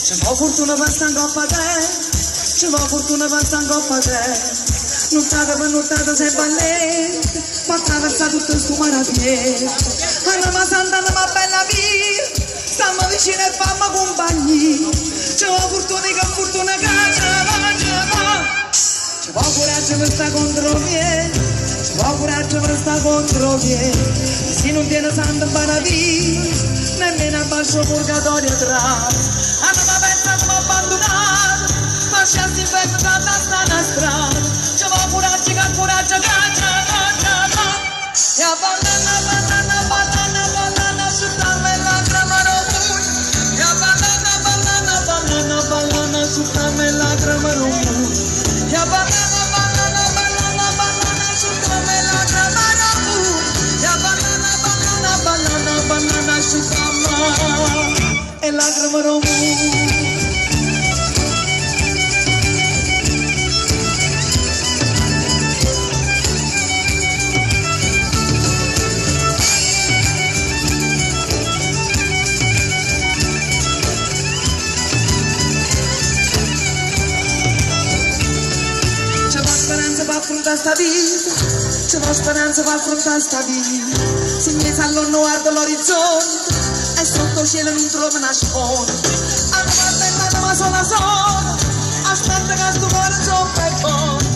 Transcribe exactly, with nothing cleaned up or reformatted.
Ce va fortuna basta in coppa te, ce va fortuna basta in coppa te. Non t'ha venuta se balle, ma attraversa tutto sto maraviglia. Anima santa, anima bella via, stiamo vicino e fammi compagni. Ce va fortuna che fortuna che ce va, ce va. Ce va coraggio per sta contro me, ce va coraggio per sta contro me. Se non tiene santa maraviglia, nemmeno a basso purgatorio tra. Anima pensa come abbandonato, ma c'è si ferma tanta strana strada. Ce va coraggio che coraggio che ce va, ce va. E a banana, banana, banana, banana, suttame la gramaro mut. E a banana, banana, banana, banana, suttame la gramaro mut. E a banana, banana, banana, banana, suttame la gramaro mut. E a banana, banana, banana, banana, suttame e la gramaro mut. Affrontare sta vita, c'è la speranza per affrontare sta vita. Se mi all'onno guardo l'orizzonte e sotto il cielo non trovo una sponda. Hanno aspettato ma sola sola, aspetta che sto cuore zoppa e buono.